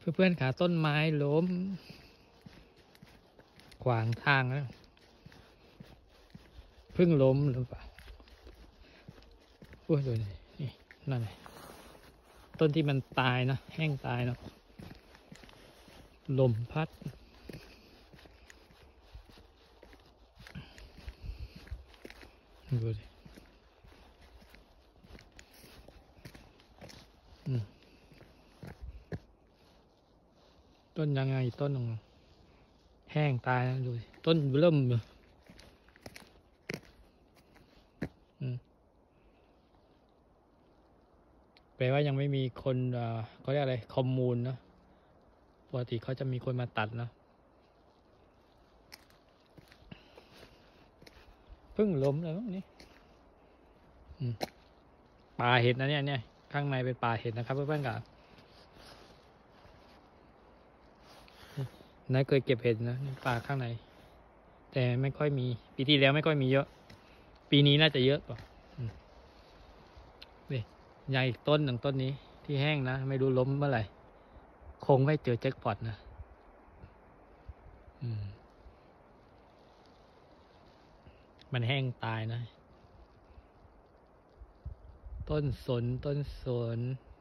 เพื่อนๆขาต้นไม้ล้มขวางทางแล้วเพิ่งล้มหรือเปล่าโอ้ยดูนี่นั่นไงต้นที่มันตายนะแห้งตายเนาะลมพัดดูดิต้นยังไงต้นนึงแห้งตายนะดูดิต้นเริ่มแปลว่ายังไม่มีคนเขาเรียกอะไรคอมมูนนะปกติเขาจะมีคนมาตัดนะเพิ่งล้มแล้วนี่ป่าเห็ดนะเนี่ยข้างในเป็นป่าเห็ดนะครับเพื่อนๆครับนายเคยเก็บเห็ดนะป่าข้างในแต่ไม่ค่อยมีปีที่แล้วไม่ค่อยมีเยอะปีนี้น่าจะเยอะกว่านี่ใหญ่ต้นหนึ่งต้นนี้ที่แห้งนะไม่รู้ล้มเมื่อไหร่คงไม่เจอแจ็คพอตนะมันแห้งตายนะต้นสน